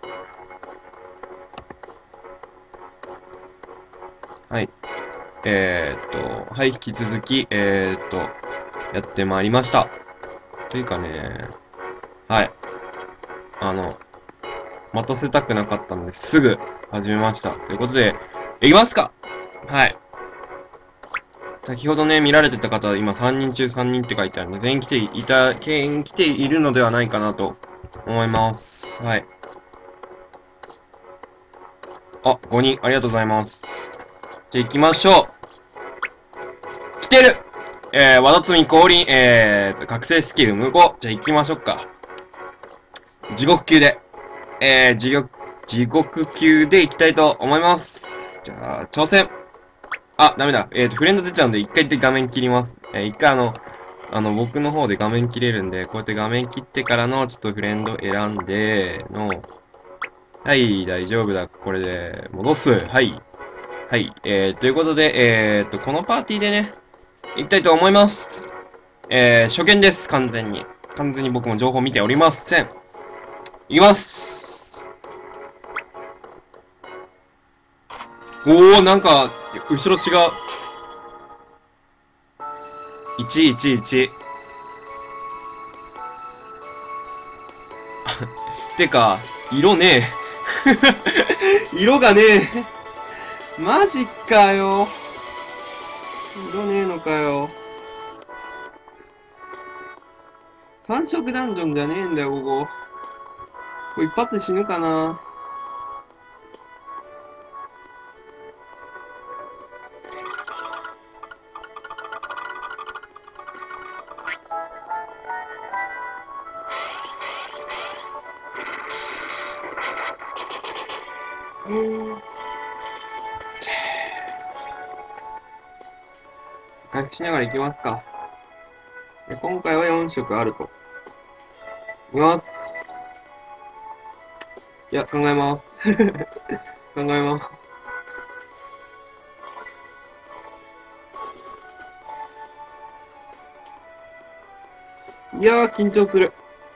はい。はい、引き続き、やってまいりました。というかね、はい。待たせたくなかったので、すぐ始めました。ということで、いきますか。はい。先ほどね、見られてた方は今3人中3人って書いてあるので、全員来ているのではないかなと思います。はい。あ、5人、ありがとうございます。じゃあ行きましょう。来てる和田摘み降臨、覚醒スキル無効。じゃあ行きましょうか。地獄級で、地獄級で行きたいと思います。じゃあ、挑戦。あ、ダメだ。フレンド出ちゃうんで、一回で画面切ります。一回僕の方で画面切れるんで、こうやって画面切ってからの、ちょっとフレンド選んで、はい、大丈夫だ。これで、戻す。はい。はい。ということで、このパーティーでね、行きたいと思います。初見です。完全に。完全に僕も情報見ておりません。いきます。おー、なんか、後ろ違う。111。てか、色ねえ。色がねえ。マジかよ。色ねえのかよ。三色ダンジョンじゃねえんだよ、ここ。これ一発で死ぬかな。回復しながら行きますか。で今回は4色あると。いきます。いや、考えます。考えます。いやー、緊張する。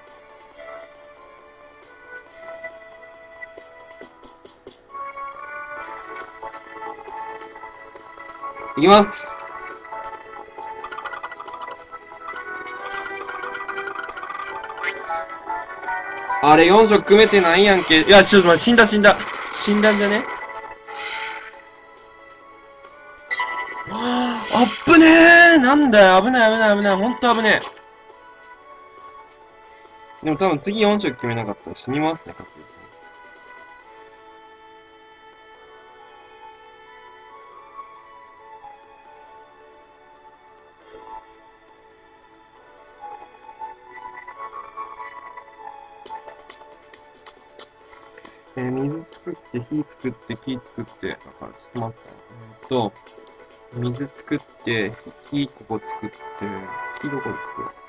いきます。あれ、4色組めてないやんけ。いや、ちょっと待って、死んだ。死んだんじゃね。あっぶねー。なんだよ、危ない。ほんと危ねえ。でも多分次4色決めなかったら死にますね、確実に。水作って、火作って、木作って、だから、ちょっと待った。水作って、火ここ作って、火どこで作る。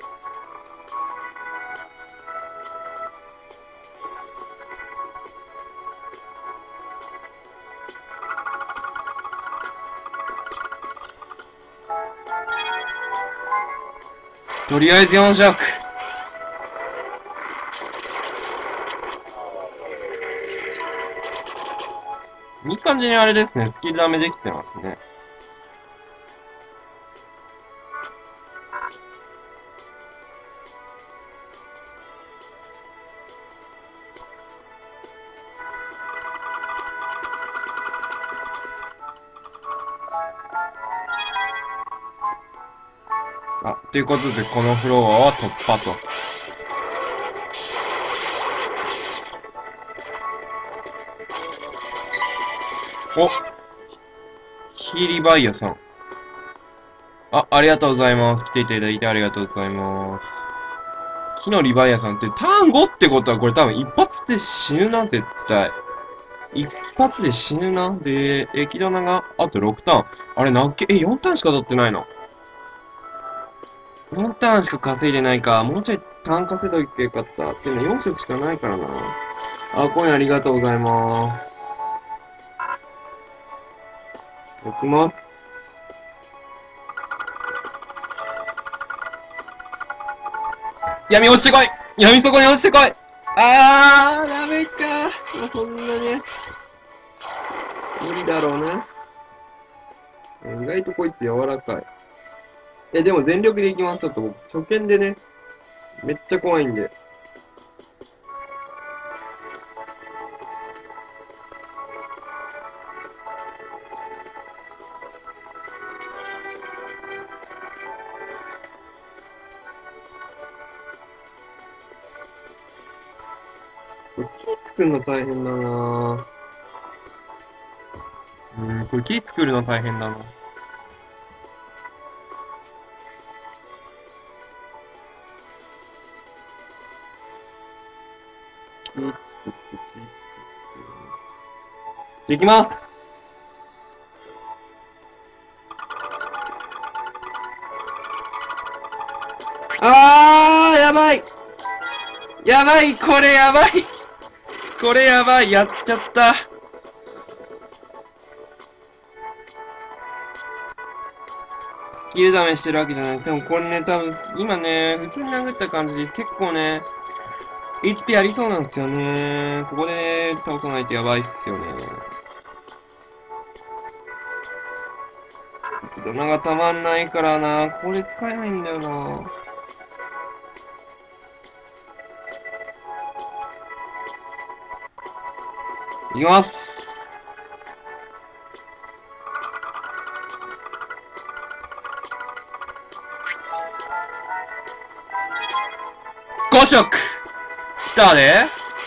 とりあえず4色。いい感じにあれですね、スキルダメできてますね。あ、ということで、このフロアは突破と。お、ヒーリーバイヤさん。ありがとうございます。来ていただいてありがとうございます。木のリバイアさんってターン5ってことはこれ多分一発で死ぬな、絶対。一発で死ぬな。で、液玉があと6ターン。あれ、4ターンしか取ってないの。4ターンしか稼いでないか。もうちょいターン稼いどいてよかった。っていうの4色しかないからな。コインありがとうございます。いきます。闇落ちてこい闇底に落ちてこいダメか。 そんなね、無理だろうな。意外とこいつ柔らかい。でも全力でいきます。ちょっと僕、初見でね、めっちゃ怖いんで。これ木作るの大変だな。これ木作るの大変だな。木作って、木作って。いきます。やばい。やばい、これやばい。これやばい、やっちゃった。スキルダメしてるわけじゃない。でもこれね、多分、今ね、普通に殴った感じで結構ね、HP ありそうなんですよね。ここで倒さないとやばいっすよね。ドナがたまんないからな。これ使えないんだよな。いきます。5色来たで。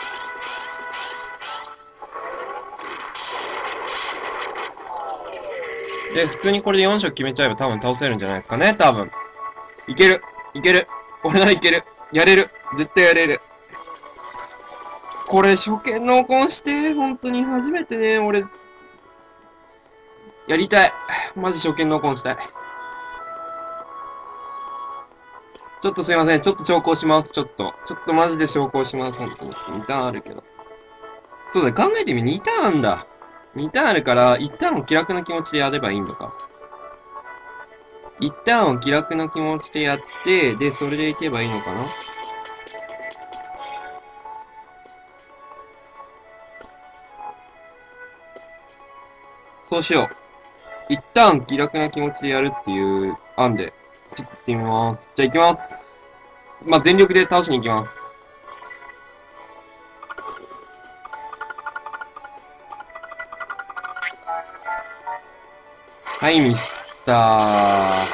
で、普通にこれで4色決めちゃえば多分倒せるんじゃないですかね。多分。いける。いける。俺ならいける。やれる。絶対やれる。これ初見濃厚して、本当に初めてね、俺、やりたい。マジ初見濃厚したい。ちょっとすいません。ちょっと長考します。ちょっとマジで長考します。本当に。2ターンあるけど。そうだね。考えてみ、2ターンあんだ。2ターンあるから、1ターンを気楽な気持ちでやればいいのか。1ターンを気楽な気持ちでやって、で、それでいけばいいのかな。そうしよう。1ターン気楽な気持ちでやるっていう案で、ちょっと行ってみます。じゃあ行きます。まあ、全力で倒しに行きます。はい、ミスった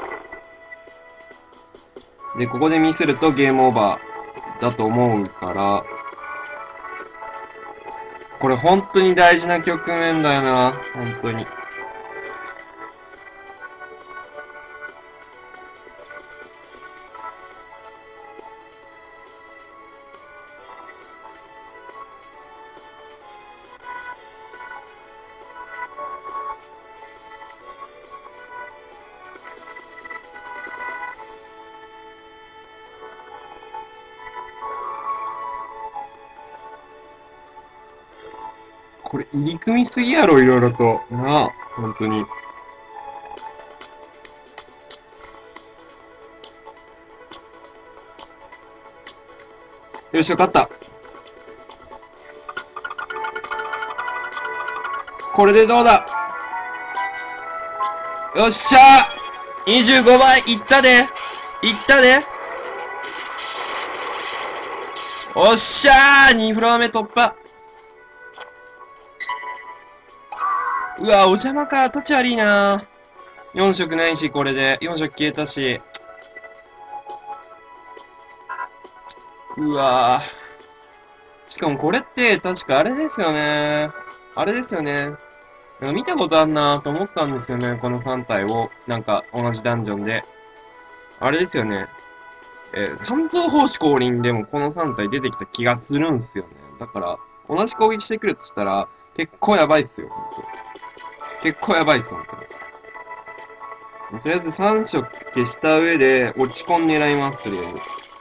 ー。で、ここでミスるとゲームオーバーだと思うから、これ本当に大事な局面だよな。本当に。これ入り組みすぎやろ、いろいろと。なあ、本当に。よっしゃ、勝った。これでどうだ。よっしゃー !25 倍いったでいったでおっしゃー !2 フロア目突破。うわ、お邪魔か。立ち悪いな。4色ないし、これで。4色消えたし。うわー。しかもこれって、確かあれですよね。あれですよね。なんか見たことあんなと思ったんですよね。この3体を。なんか、同じダンジョンで。あれですよね。三蔵法師降臨でもこの3体出てきた気がするんすよね。だから、同じ攻撃してくるとしたら、結構やばいっすよ、ほんと。結構やばいっす、ほんとに。とりあえず3色消した上で、落ち込ん狙います、とりあえず。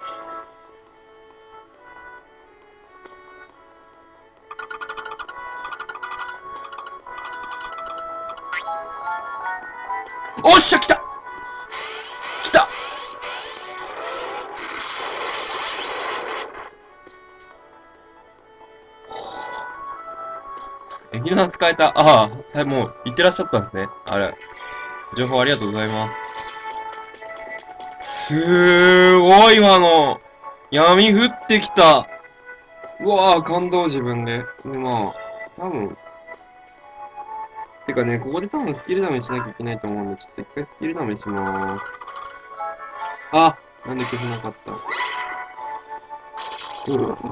おっしゃ、来た来たひな使えた。ああ、はい、もう、行ってらっしゃったんですね。あれ。情報ありがとうございます。すーごい今の。闇降ってきた。うわぁ、感動自分で。で、まあ、多分、てかね、ここで多分スキルダメしなきゃいけないと思うんで、ちょっと一回スキルダメしまーす。あ、なんで消せなかった。うわ。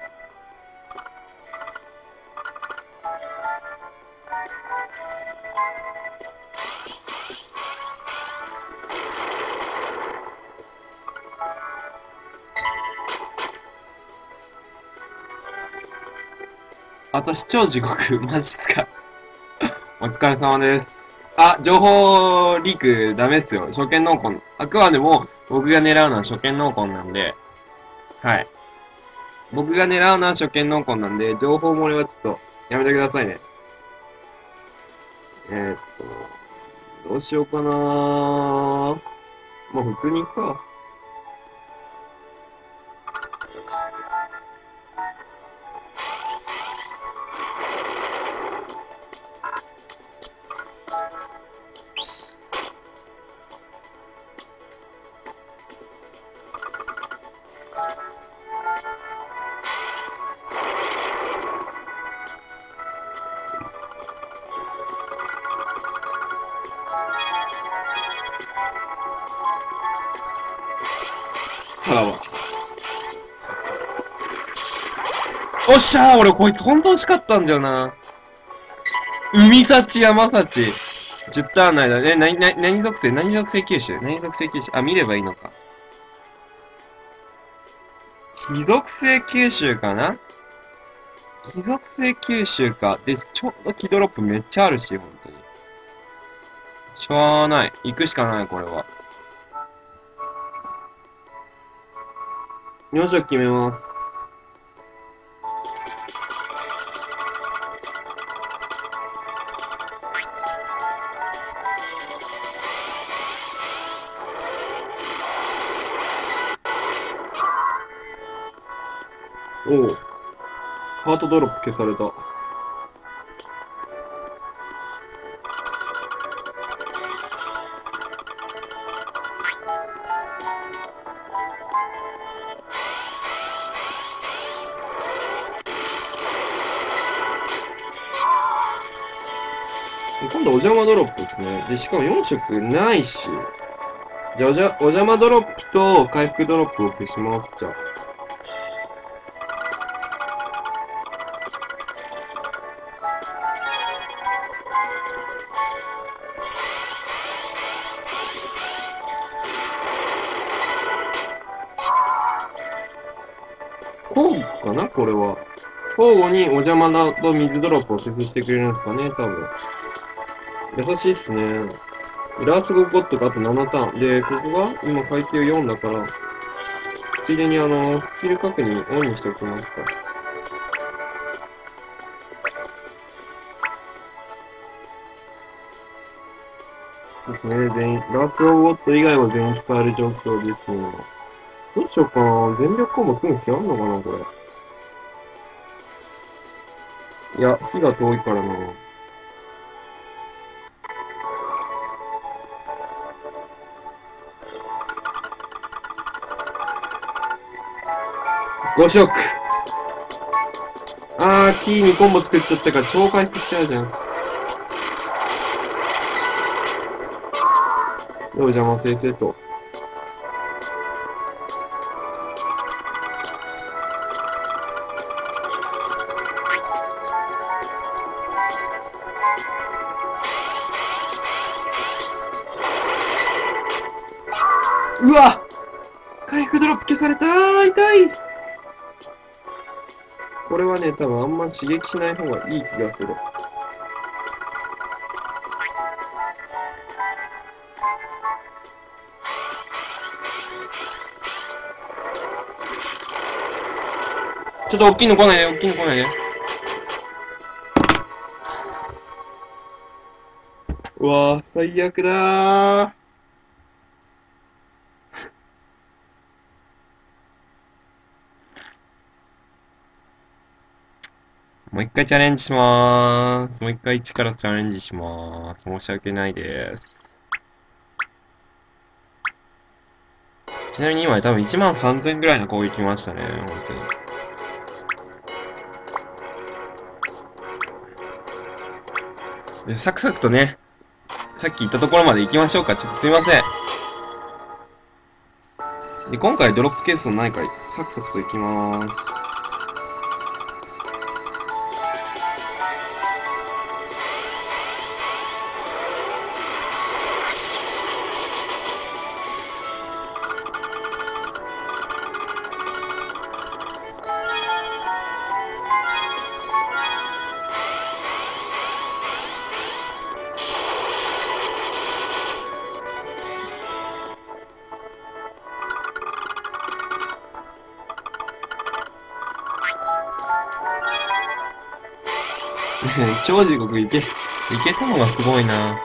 あと視聴地獄、マジっすか。お疲れ様です。あ、情報リークダメっすよ。初見濃厚。あくまでも僕が狙うのは初見濃厚なんで、はい。僕が狙うのは初見濃厚なんで、情報漏れはちょっとやめてくださいね。えーっどうしようかなー。まあ普通に行くか。あらば。おっしゃー、俺こいつ本当欲しかったんだよな。海幸山幸。10ターンの間、何属性九州何属性九州あ、見ればいいのか。非属性九州かな。非属性九州か。で、ちょうどキドロップめっちゃあるし、本当に。しょうがない。行くしかない、これは。よし、決めます。おう。ハートドロップ消された。今度お邪魔ドロップですね。で、しかも4色ないし。じゃあ、お邪魔ドロップと回復ドロップを消します。じゃあ。交互かなこれは。交互にお邪魔だと水ドロップを消してくれるんですかね多分。優しいっすね。ラース5ゴットがあと7ターン。で、ここが今階級4だから、ついでにスキル確認オンにしておきますか。ですね。全員、ラース5ゴット以外は全員使える状況ですね。どうしようかな。全力コンボ組む気あんのかなこれ。いや、火が遠いからな。5色。キーにコンボ作っちゃったから超回復しちゃうじゃん。で、お邪魔先生と。うわ回復ドロップ消されたー痛いこれはね、多分あんま刺激しない方がいい気がする。ちょっと大きいの来ないで、大きいの来ないで。うわぁ、最悪だー。 もう一回チャレンジしまーす。もう一回一からチャレンジしまーす。申し訳ないです。ちなみに今多分1万3000ぐらいの攻撃来ましたね。本当に。でサクサクとね、さっき言ったところまで行きましょうか。ちょっとすいません。で、今回ドロップケースのないからサクサクと行きまーす。超地獄いけたのがすごいな。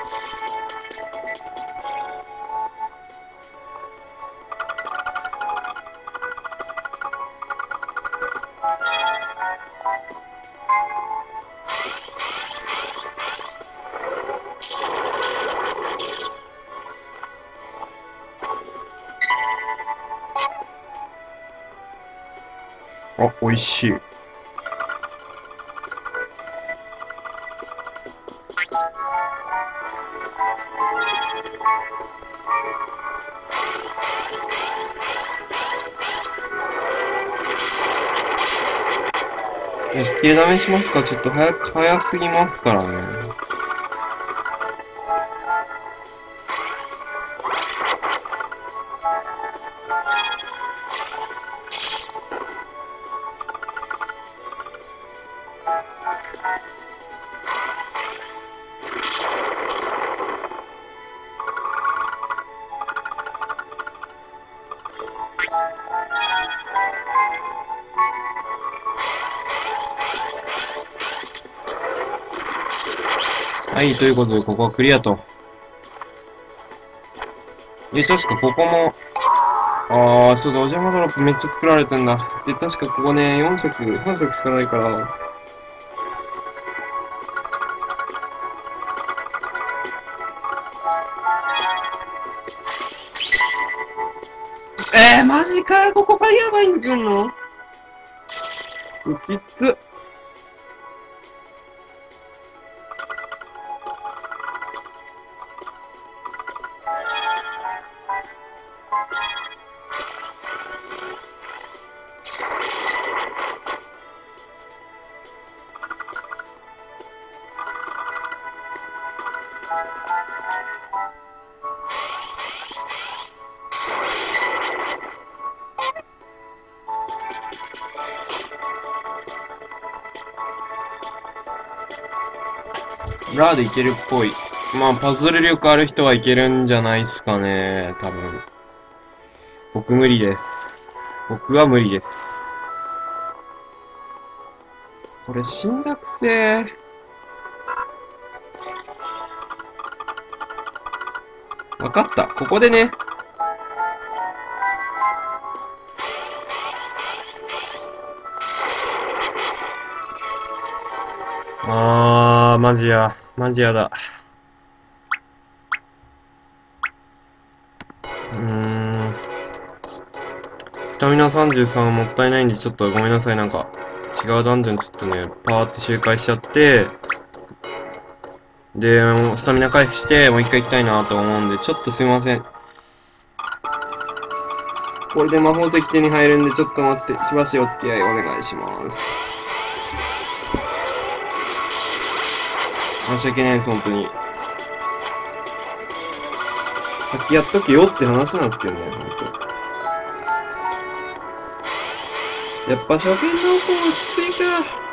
あ、美味しい。引きダメしますか？ちょっと早すぎますからね。はい、ということで、ここはクリアと。で、確かここも、ちょっとお邪魔ドロップめっちゃ作られてんだ。で、確かここね、4色、3色しかないから、マジか、ここがやばいんくんのきつ。ラーでいけるっぽい。まあ、パズル力ある人はいけるんじゃないですかね、多分。僕無理です。僕は無理です。これ、侵略性。わかった。ここでね。マジや。マジやだ。スタミナ33もったいないんで、ちょっとごめんなさい。なんか、違うダンジョンちょっとね、パーって周回しちゃって、で、スタミナ回復して、もう一回行きたいなと思うんで、ちょっとすいません。これで魔法石手に入るんで、ちょっと待って、しばしお付き合いお願いします。申し訳ないです、本当に。先やっとけよって話なんですけどね、本当。やっぱ初見の方落ち着いか。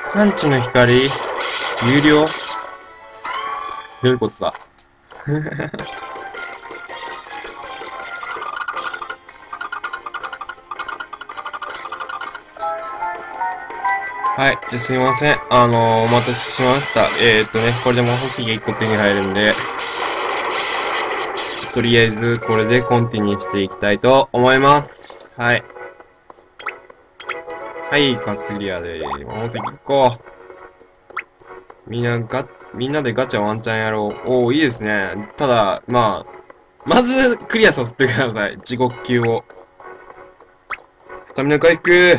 感知の光有料どういうことだはい。じゃあすいません。お待たせしました。これでもう星が1個手に入るんで、とりあえずこれでコンティニューしていきたいと思います。はい。はい、クリアでーす。もう次行こう。みんなでガチャワンチャンやろう。おー、いいですね。ただ、まずクリアさせてください。地獄級を。スタミナ回復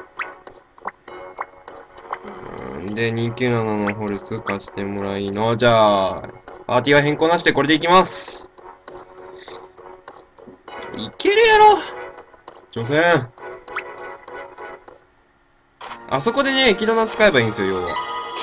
で、297のホルス貸してもらいの。じゃあ、パーティーは変更なしでこれでいきます。いけるやろ挑戦あそこでね、キドナ使えばいいんですよ、要は。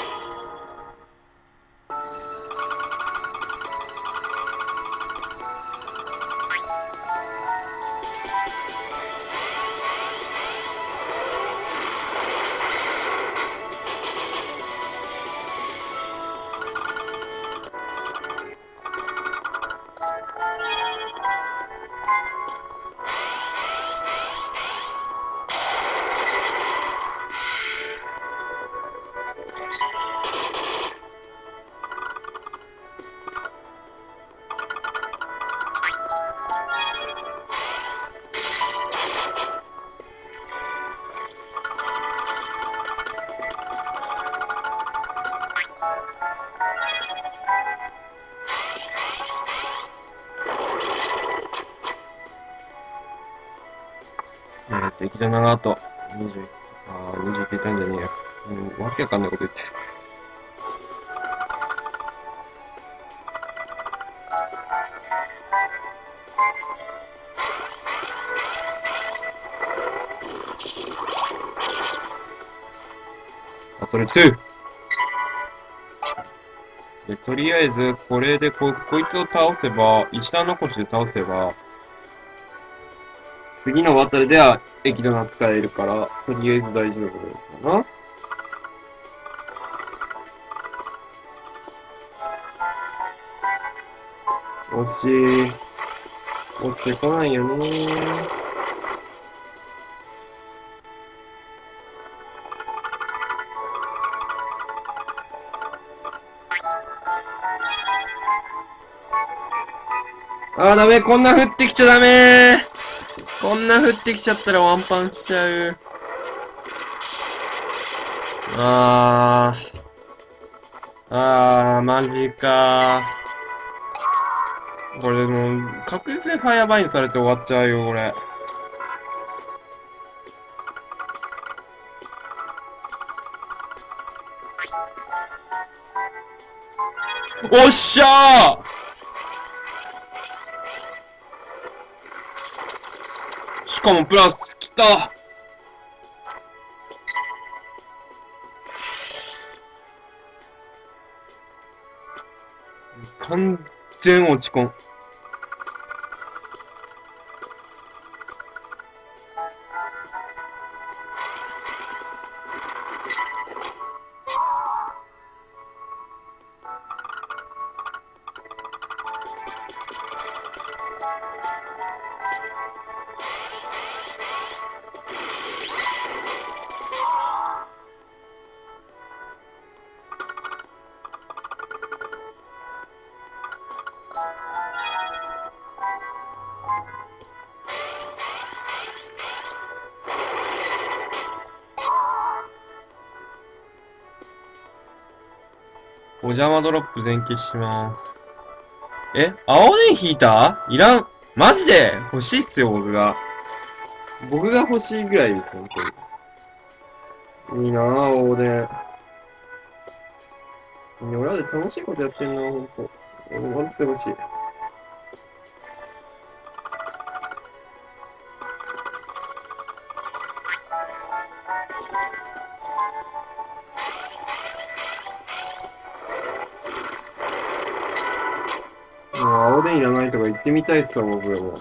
キドナがあと20、20って言ったんじゃねえよ。わけわかんないこと言ってる。バトル2。で、とりあえず、これでこいつを倒せば、石段残しで倒せば、次のバトルでは、液ドナ使えるから、とりあえず大丈夫かな。惜しい。落ちてこないよねー。ダメ。こんな降ってきちゃダメー。こんな降ってきちゃったらワンパンしちゃう。マジかー。これもう、確実にファイアバインされて終わっちゃうよ、これ。おっしゃーしかもプラス、きた完全落ち込ん。お邪魔ドロップ全消します。青ネヒーターいらん。マジで欲しいっすよ、僕が。僕が欲しいぐらいです、本当に。いいなぁ、青ネ。俺らで楽しいことやってんな、ほんと。待ってほしい。もう青でいらないとか言ってみたいっすわ、僕らも。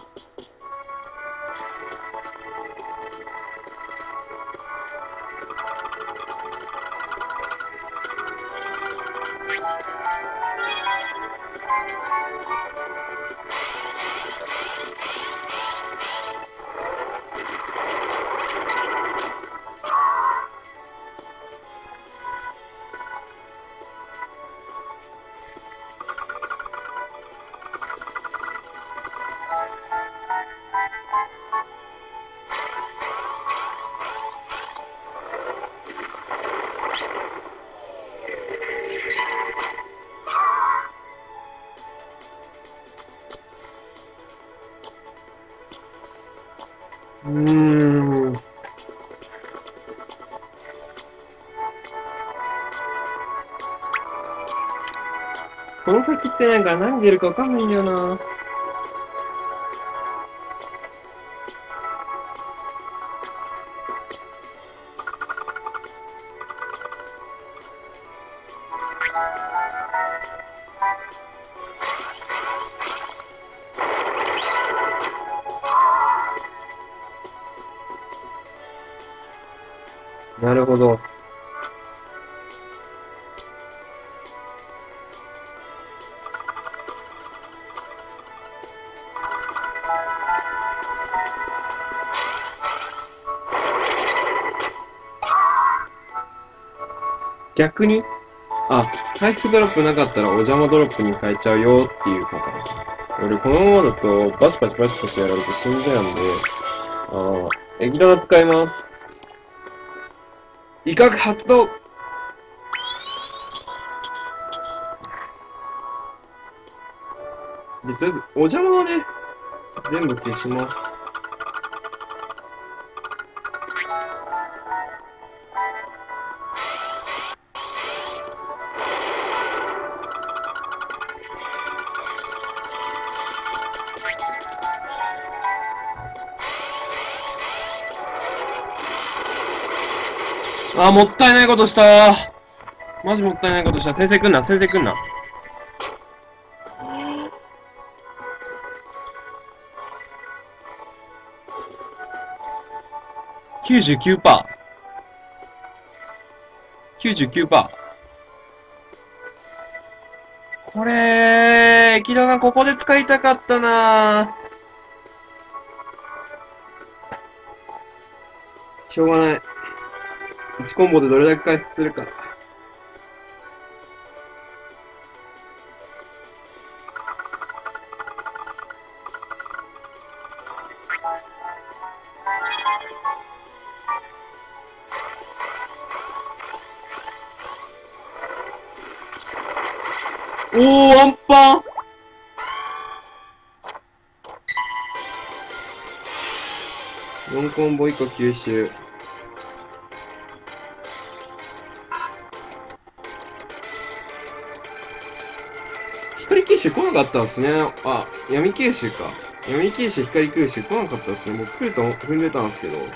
この先ってなんか何出るかわかんないんだよな。なるほど。逆に、回復ドロップなかったらお邪魔ドロップに変えちゃうよっていうパターン。俺このままだとバチバチバチバチやられて死んじゃうんで、液玉使います。威嚇発動。で、とりあえず、お邪魔はね、全部消します。もったいないことしたマジもったいないことした。先生来んな、先生来んな。99%。99%。これ、液玉ここで使いたかったなしょうがない。1コンボでどれだけ回復するか。ワンパン4コンボ1個吸収。光吸収来なかったんですね。闇吸収か。闇吸収、光吸収来なかったですね。もう来ると踏んでたんですけど。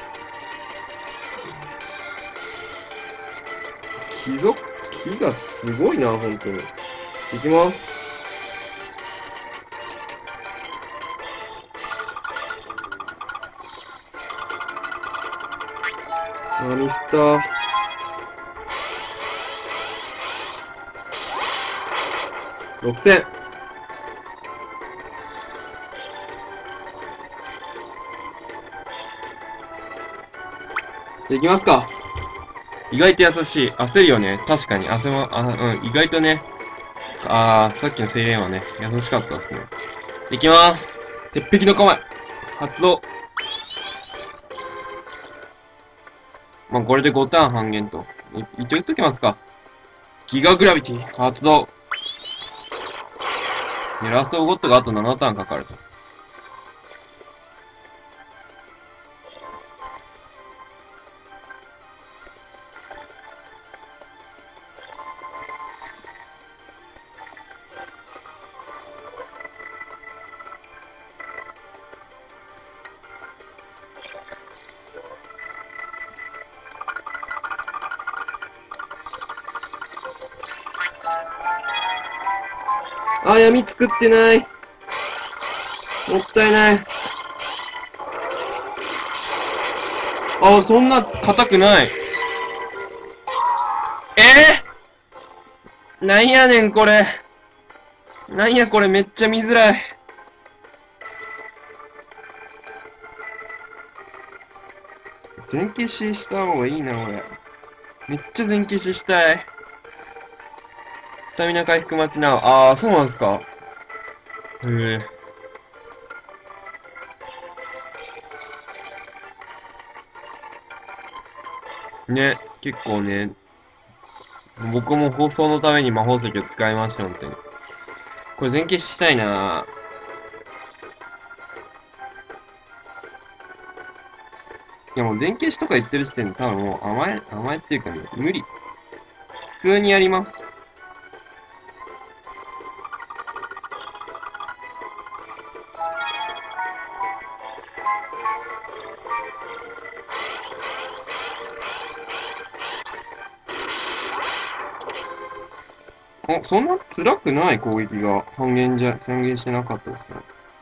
木がすごいな、本当に。いきます。ミスったー。6点。いきますか。意外と優しい。焦るよね。確かに。意外とね。さっきの精錬はね、優しかったですね。いきます。鉄壁の構え。発動。これで5ターン半減と。言っときますか。ギガグラビティ発動。で、ラストゴッドがあと7ターンかかると。闇作ってない。もったいない。そんな硬くない。なんやねんこれ。なんやこれめっちゃ見づらい。全消しした方がいいな、これ。めっちゃ全消ししたい。スタミナ回復待ちな。そうなんですか。へえ。ね、結構ね、僕も放送のために魔法石を使いました、本当に。これ全消ししたいな。いやもう全消しとか言ってる時点で多分もう甘えっていうかね、無理。普通にやります。 そんな辛くない攻撃が半減してなかったですね。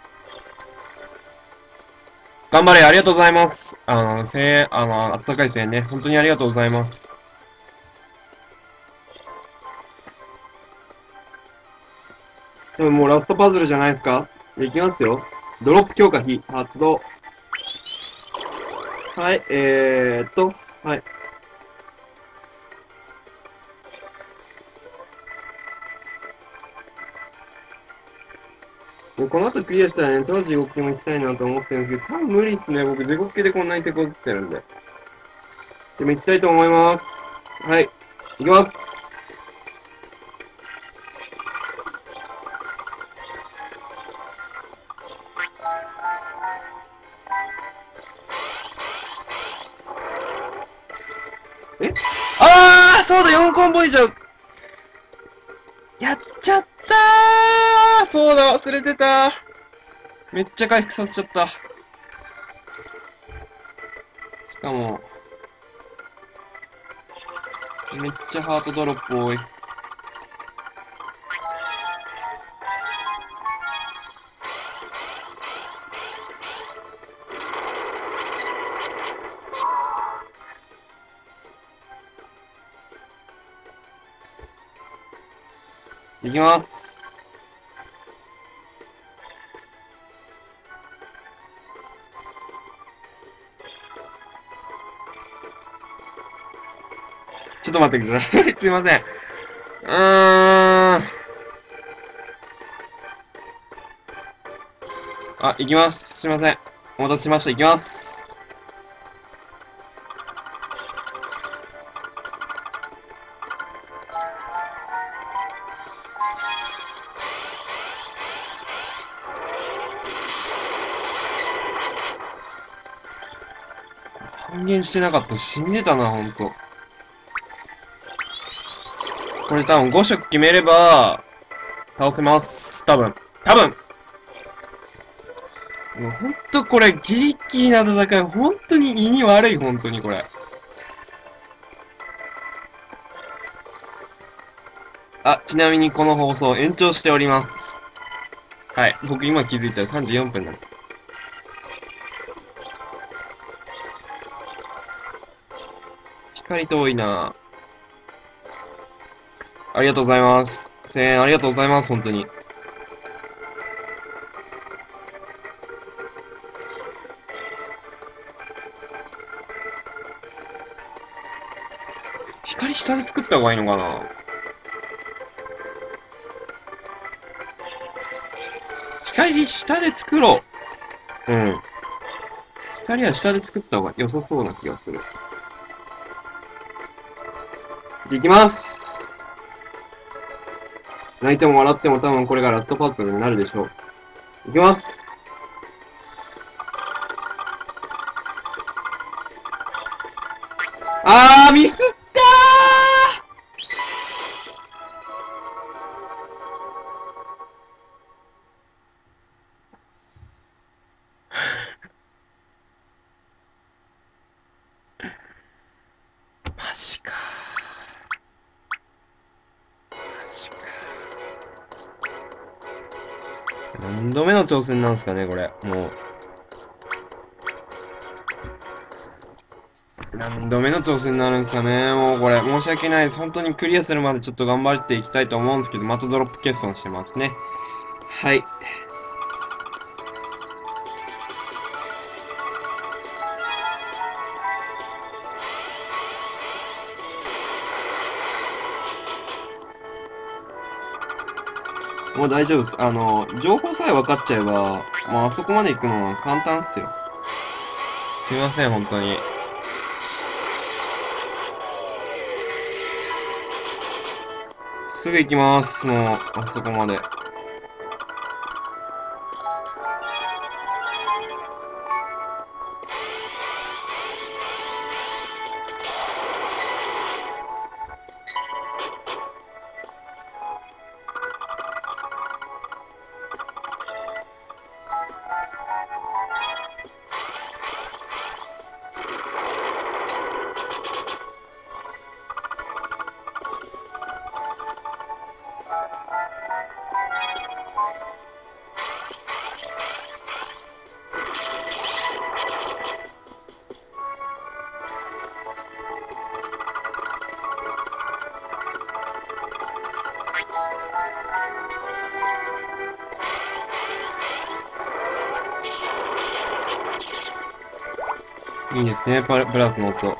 頑張れ、ありがとうございます。声援、あったかい声援ね。本当にありがとうございます。でももうラストパズルじゃないですか？いきますよ。ドロップ強化費発動。はい、はい。この後クリアしたらね、超地獄系も行きたいなと思ってるんですけど、多分無理っすね。僕、地獄系でこんなに手こずってるんで。でも行きたいと思います。はい。行きます。えそうだ、4コンボ以上やっちゃったー。そうだ、忘れてた。めっちゃ回復させちゃった。しかも、めっちゃハートドロップ多い。いきます。ちょっと待ってください。すいません。行きます。すいません。お待たせしました。行きます。半減してなかったら死んでたな、ほんと。これ多分5色決めれば、倒せます。多分。もうほんとこれ、ギリッギリな戦い、ほんとに胃に悪い、ほんとにこれ。ちなみにこの放送延長しております。はい。僕今気づいたら34分なんです。光遠いな。ありがとうございます。声援ありがとうございます、本当に。光下で作った方がいいのかな？光下で作ろう。うん。光は下で作った方が良さそうな気がする。いきます。泣いても笑っても多分これがラストパズルになるでしょう。いきます。ミスったー。マジか。何度目の挑戦なんすかね、これ。もう。何度目の挑戦になるんですかね。もうこれ、申し訳ないです。本当にクリアするまでちょっと頑張っていきたいと思うんですけど、またドロップ欠損してますね。はい。もう大丈夫です。情報さえ分かっちゃえば、もうあそこまで行くのは簡単っすよ。すいません、本当に。すぐ行きます。もう、あそこまで。 いいですね、プラスの音。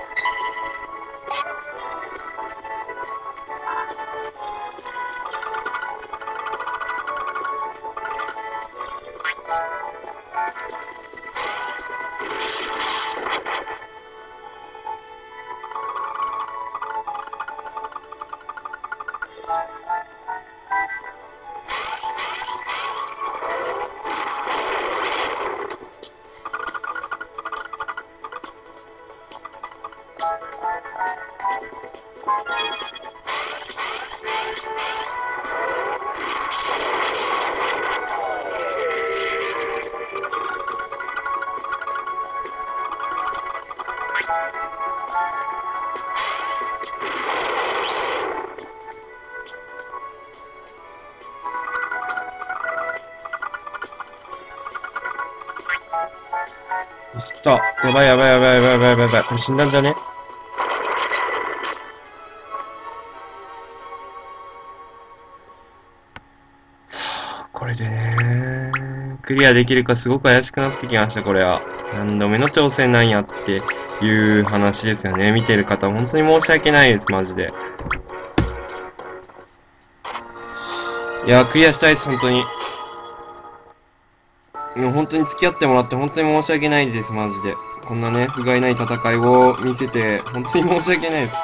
知った。やばいやばいやばいやばいやばいやばいやばい。これ死んだんじゃね？これでね、クリアできるかすごく怪しくなってきました、これは。何度目の挑戦なんやっていう話ですよね。見てる方、本当に申し訳ないです、マジで。いや、クリアしたいです、本当に。もう本当に付き合ってもらって本当に申し訳ないです、マジで。こんなね、不甲斐ない戦いを見せて、本当に申し訳ないです。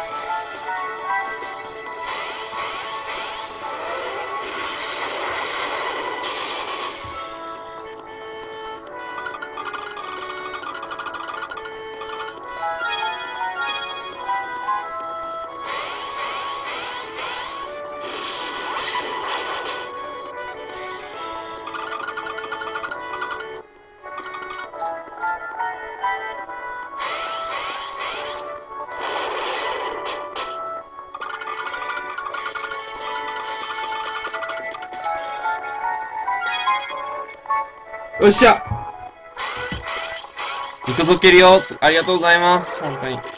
よっしゃ見届けるよありがとうございます。本当に。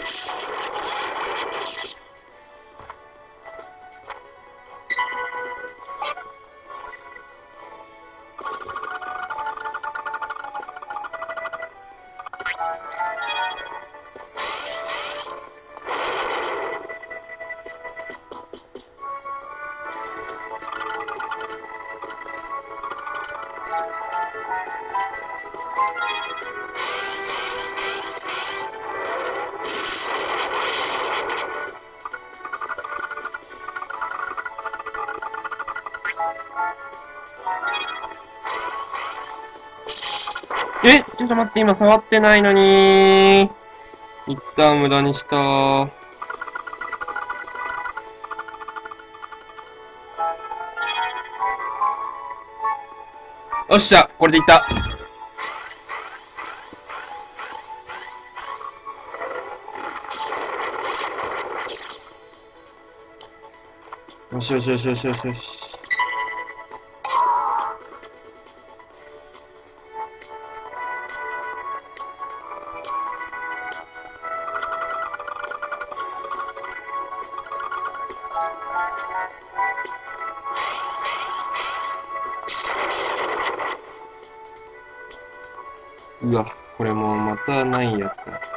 ちょっと待って、今触ってないのに。一旦無駄にした。よっしゃこれでいった。よしよしよしよしよしよし。うわ、これもうまたないやつだ。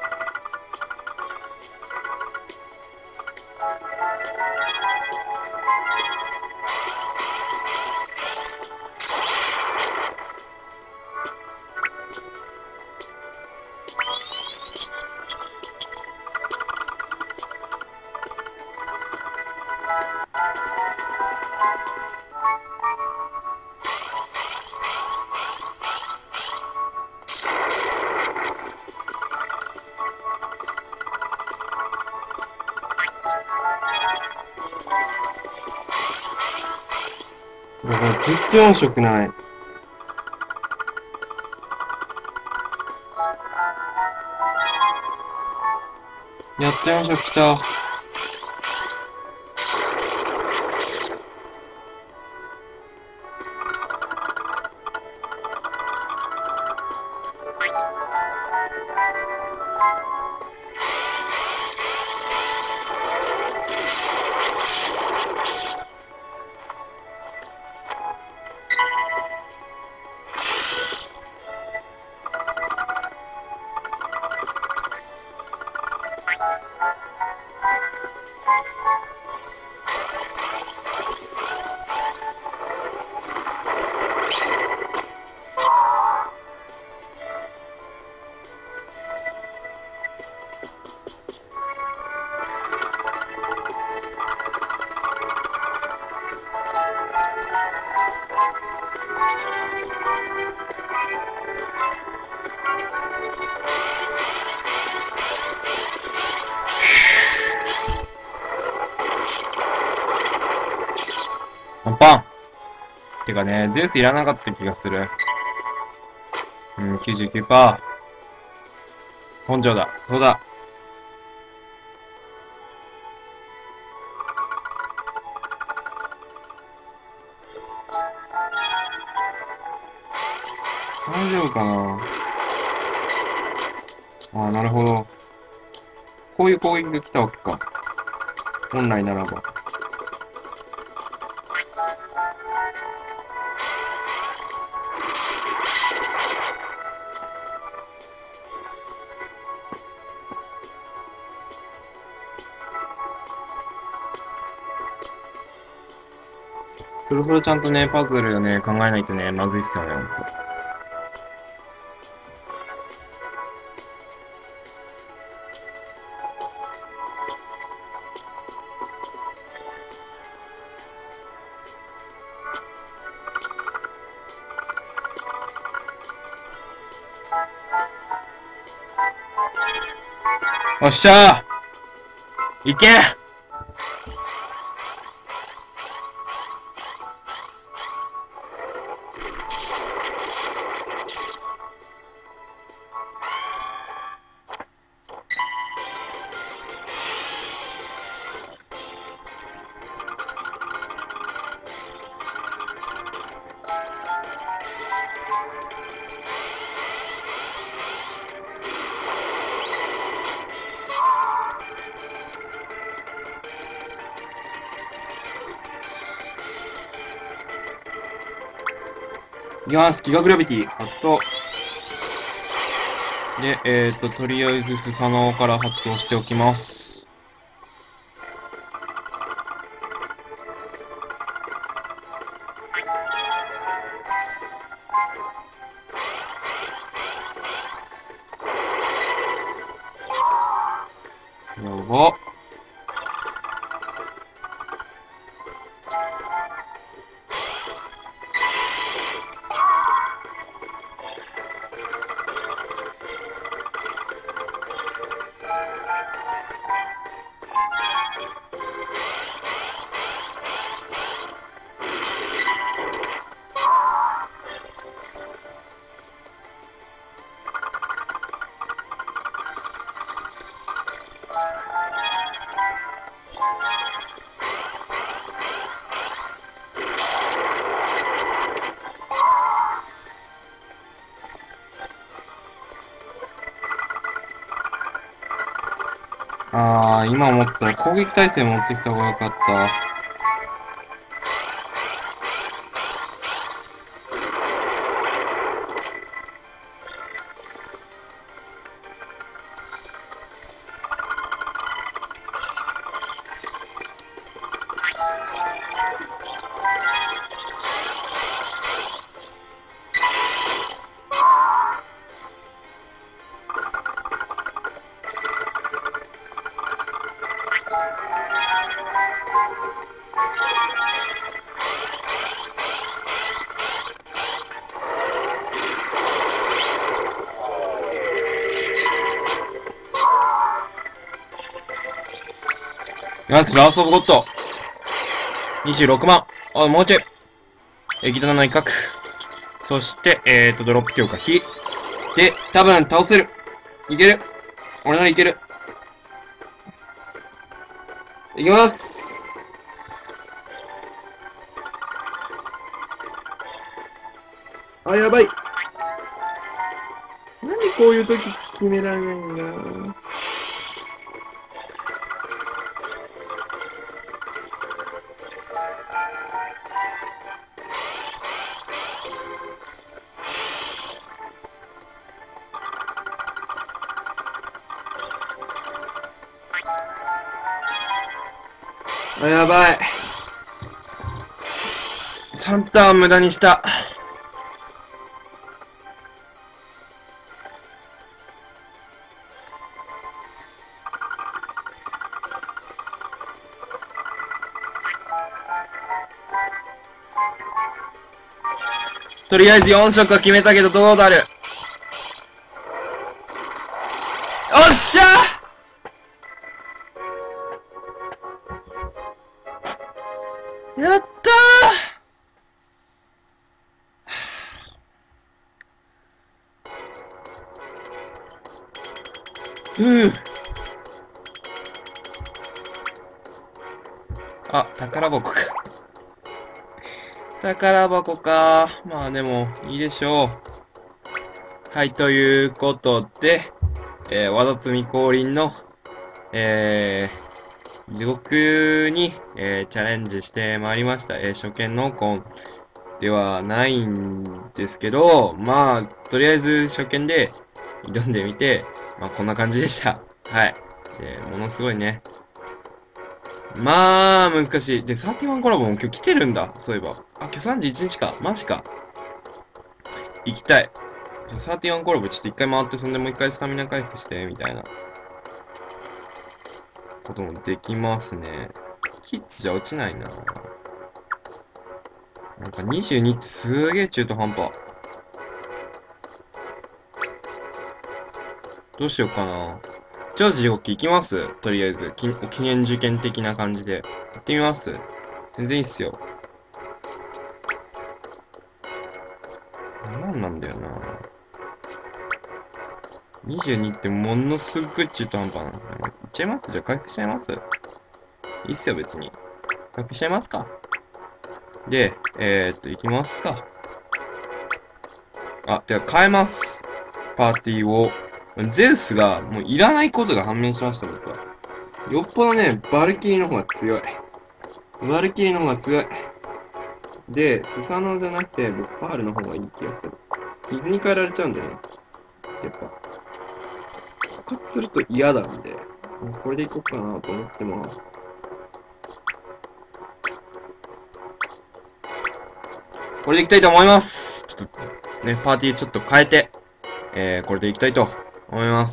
だからずっと4色ない。やっと4色来た。 パンパン。てかね、ゼウスいらなかった気がする。99%。根性だ。そうだ。大丈夫かな。ああ、なるほど。こういう攻撃が来たわけか。本来ならば。そろそろちゃんとね、パズルをね、考えないとね、まずいっすよね、ほんと。おっしゃー、いけ。いきます。ギガグラビティ発動。で、とりあえずスサノオから発動しておきます。やば。今思ったら攻撃耐性持ってきた方がよかった。よし、ラースオブゴッド。26万。あ、もうちょい。ギターの威嚇。そして、ドロップ強化火。で、多分倒せる。いける。俺ならいける。いきます。あ、やばい。なんでこういう時決められないんだ。あ、やばい。3ターン無駄にした。とりあえず4色は決めたけどどうなる。おっしゃー、やったー。 ふぅ。あ、宝箱か。宝箱か。まあでも、いいでしょう。はい、ということで、和田摘み降臨の、地獄に、チャレンジしてまいりました。初見ノーコンではないんですけど、まあ、とりあえず初見で挑んでみて、まあ、こんな感じでした。はい。ものすごいね。まあ、難しい。で、31コラボも今日来てるんだ。そういえば。あ、今日31日か。マジか。行きたい。31コラボちょっと一回回って、そんでもう一回スタミナ回復して、みたいなこともできますね。キッズじゃ落ちないな。なんか22ってすげえ中途半端。どうしようかな。超地獄行きますとりあえず。記念受験的な感じで。行ってみます全然いいっすよ。なんなんだよな。22ってものすっごい中途半端なの。行っちゃいますじゃあ回復しちゃいますいいっすよ、別に。回復しちゃいますか。で、行きますか。あ、では変えます。パーティーを。ゼウスがもういらないことが判明しました、僕は。よっぽどね、バルキリーの方が強い。バルキリーの方が強い。で、スサノオじゃなくて、僕、パールの方がいい気がする。水に変えられちゃうんだよね。やっぱ、復活すると嫌なんで、これでいこうかなと思ってます。これでいきたいと思います。ちょっと、ね、パーティーちょっと変えて、これでいきたいと思います。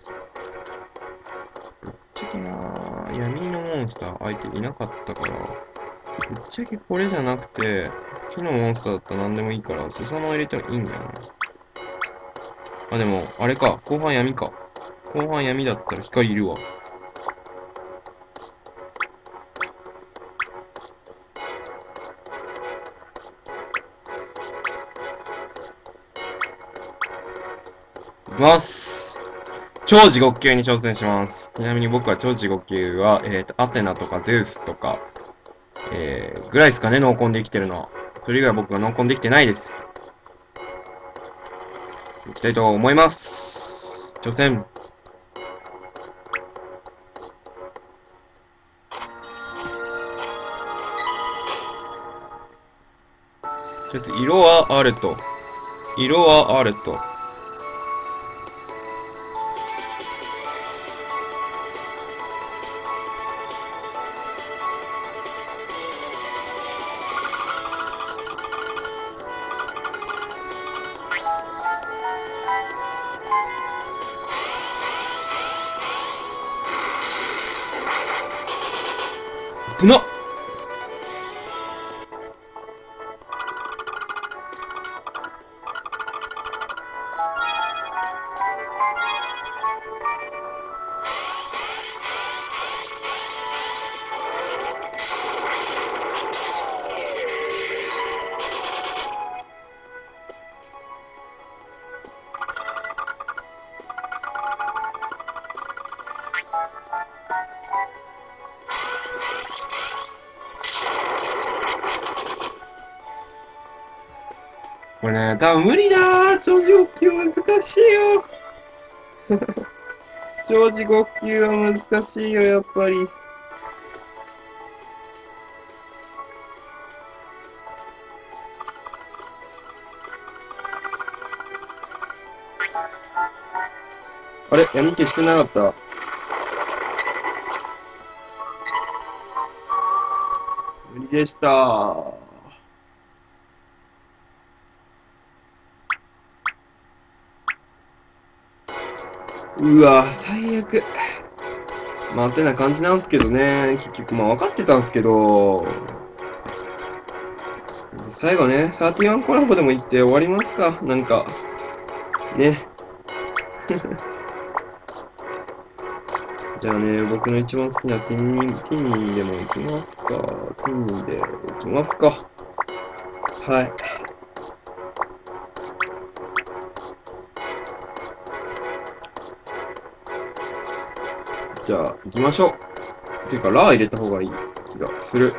ぶっちゃけなぁ、闇のモンスター相手いなかったから、ぶっちゃけこれじゃなくて、木のモンスターだったら何でもいいから、スサノオ入れてもいいんだよな。あ、でも、あれか、後半闇か。後半闇だったら光いるわ。いきます。超地獄級に挑戦します。ちなみに僕は超地獄級は、アテナとかゼウスとか、ぐらいですかね、濃紺で生きてるのは。それ以外は僕は濃紺できてないです。いきたいと思います。挑戦。ちょっと色はあると。色はあると。危なっこれね、多分無理だー。超地獄級難しいよ。超地獄級は難しいよ、やっぱり。あれ闇消してなかった。無理でした。うわ、最悪。まあ、てな感じなんすけどね。結局、まあ、分かってたんすけど、最後ね、31コラボでも行って終わりますか。なんか、ね。じゃあね、僕の一番好きなティンニーでも行きますか。ティンニーで行きますか。はい。 じゃあ、行きましょう。てか、ラー入れた方がいい気がする。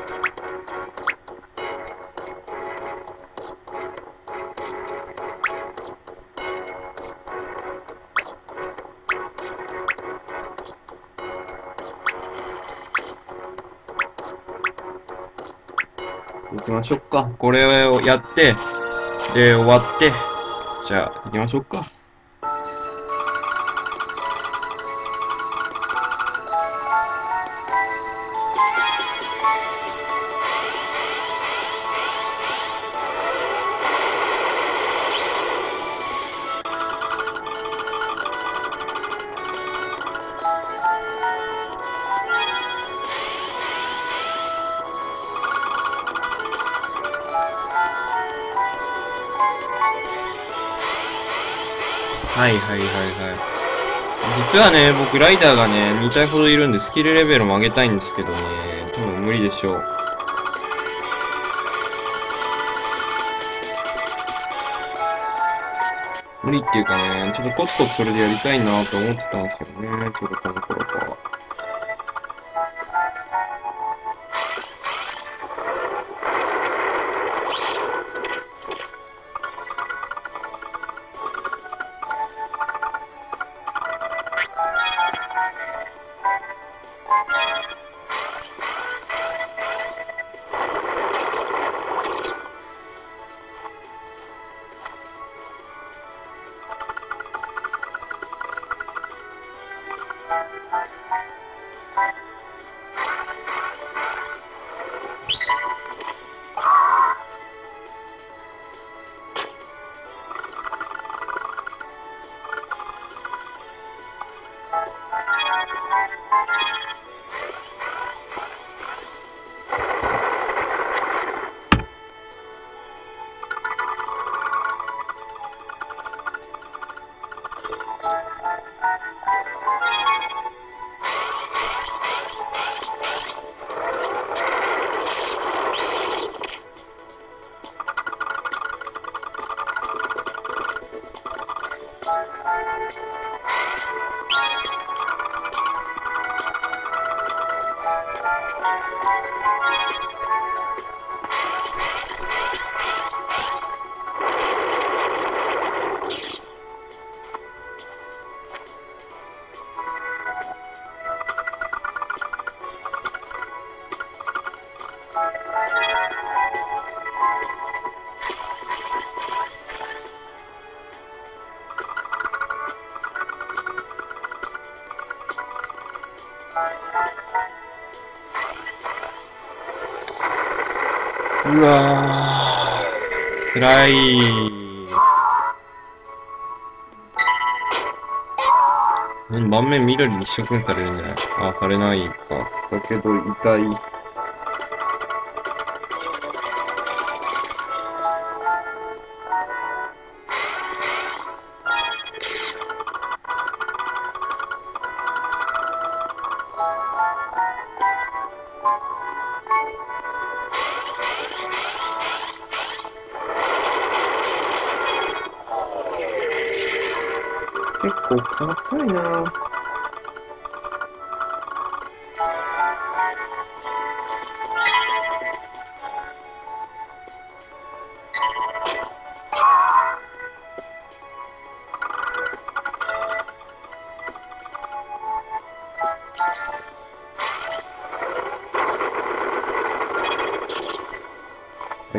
行きましょうか。これをやって、で、終わって、じゃあ、行きましょうか。はいはいはいはい。実はね、僕ライダーがね、2体ほどいるんで、スキルレベルも上げたいんですけどね、多分無理でしょう。無理っていうかね、ちょっとコツコツそれでやりたいなと思ってたんですよね、ちょっとこの頃から。うわー、辛い。盤面緑に一色にされるね。あ、されないか。だけど、痛い。結構硬いな。はい。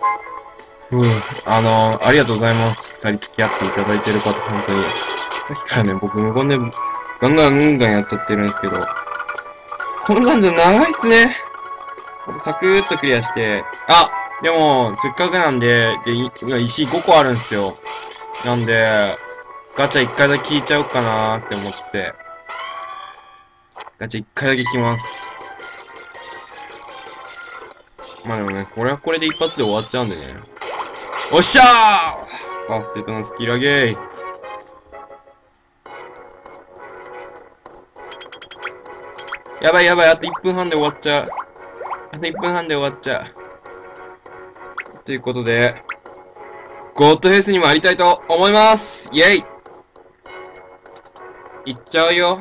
ありがとうございます。二人付き合っていただいてる方、本当に。さっきからね、僕無言で、ガンガンやっちゃってるんですけど、このガンガン長いっすね。サクーっとクリアして、でも、せっかくなんで、石5個あるんですよ。なんで、ガチャ1回だけ引いちゃおうかなーって思って、ガチャ1回だけ引きます。まあでもね、これはこれで一発で終わっちゃうんでね。おっしゃーファーストのスキル上げやばい、あと1分半で終わっちゃう。あと1分半で終わっちゃう。ということで、ゴッドフェイスに参りたいと思いますイェイいっちゃうよ。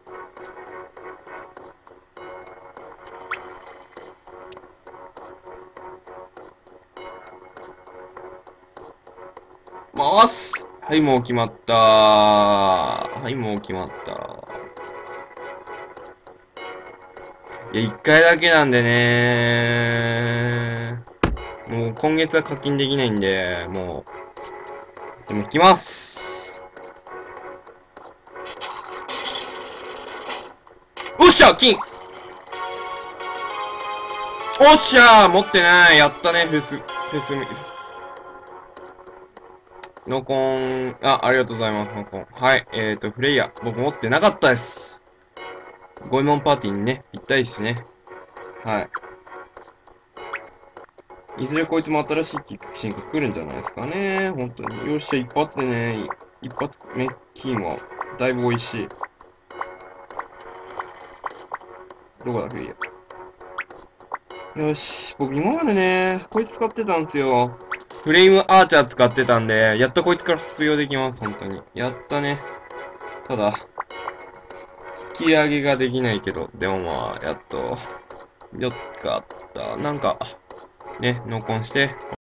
回すはい、もう決まった。はい、もう決まった。いや、1回だけなんでねもう今月は課金できないんで、もう、でも行きます。おっしゃ金おっしゃー持ってないやったね、フェス。ノコン、ありがとうございます、ノコン。はい、フレイヤ。僕持ってなかったです。ゴイモンパーティーにね、行ったいですね。はい。いずれこいつも新しい進化来るんじゃないですかね。本当に。よっしゃ、一発でね、一発目、金は、だいぶ美味しい。どこだ、フレイヤ。よし、僕今までね、こいつ使ってたんですよ。フレイムアーチャー使ってたんで、やっとこいつから卒業できます、本当に。やったね。ただ、引き上げができないけど、でもまあ、やっと、よかった。なんか、ね、ノコンして、